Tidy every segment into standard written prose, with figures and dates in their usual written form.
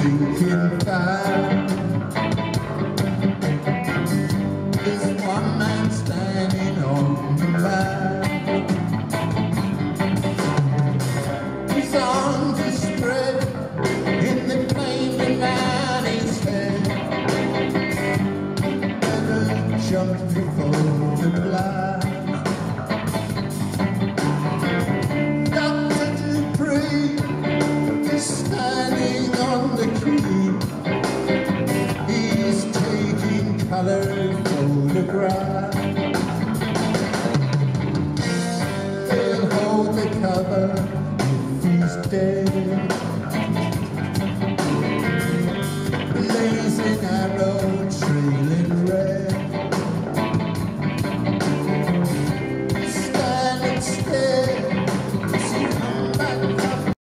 sinking fire. There's one man standing on the line. His arms are spread in the plane around his head. Never jumped before the blast. Dr. Dupree is standing on the quay. He's taking colour photographs. They'll hold the cover if he's dead. Blazing arrow, trailing red. Stand and stare as he comes back up.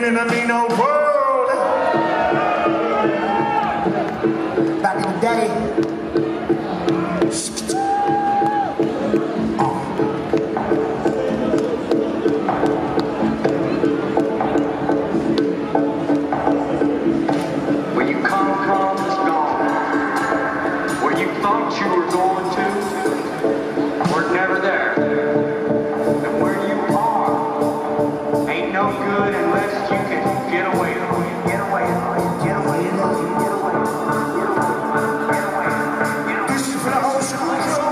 living in a mean old world. Back in the day. Where you come from is gone. Where you thought you were going to, we're never there. And where you are ain't no good unless you can get away. Get away. Get away. Get away. Get away. Get away. This is for the whole school.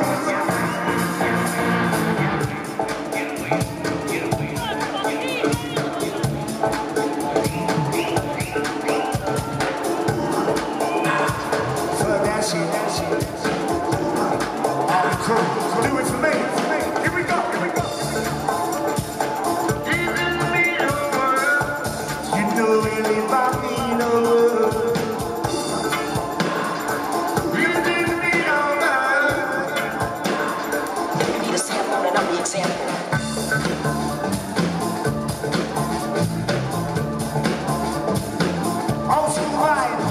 Do it for me. Here we go. Deep in the middle world, You know really about me, no world. You didn't need all that. You need a sample and I'm the example. Old school ride.